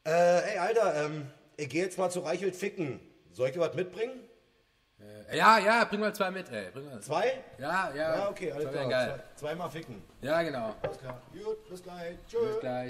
Ey, Alter, ich gehe jetzt mal zu Reichelt ficken. Soll ich dir was mitbringen? Ja, bring mal 2 mit, ey. Bring mal. 2? Ja. Ja, okay, alles Das klar. wär geil. Zweimal ficken. Ja, genau. Alles klar. Gut, bis gleich. Tschö. Bis gleich.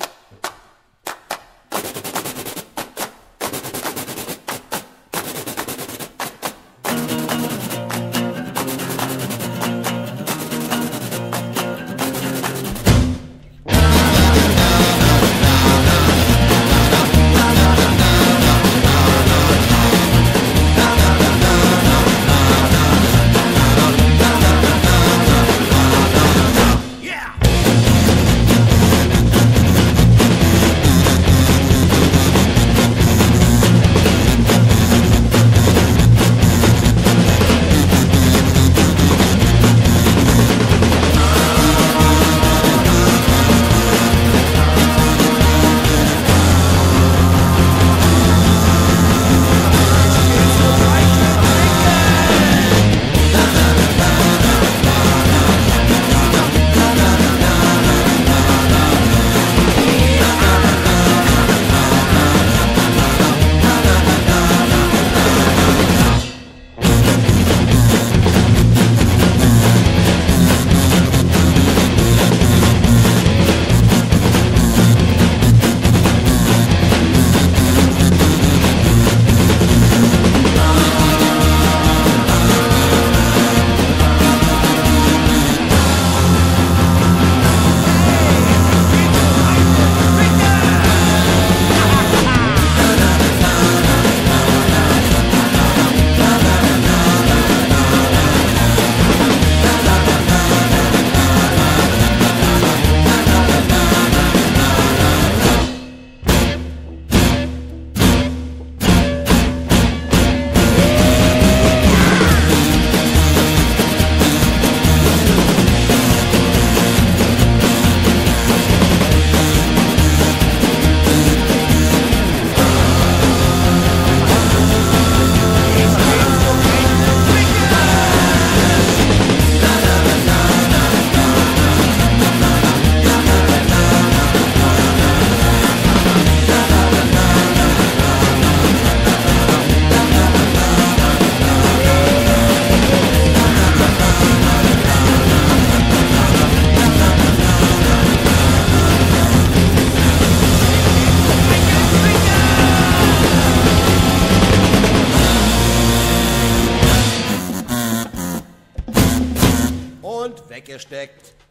Und weggesteckt.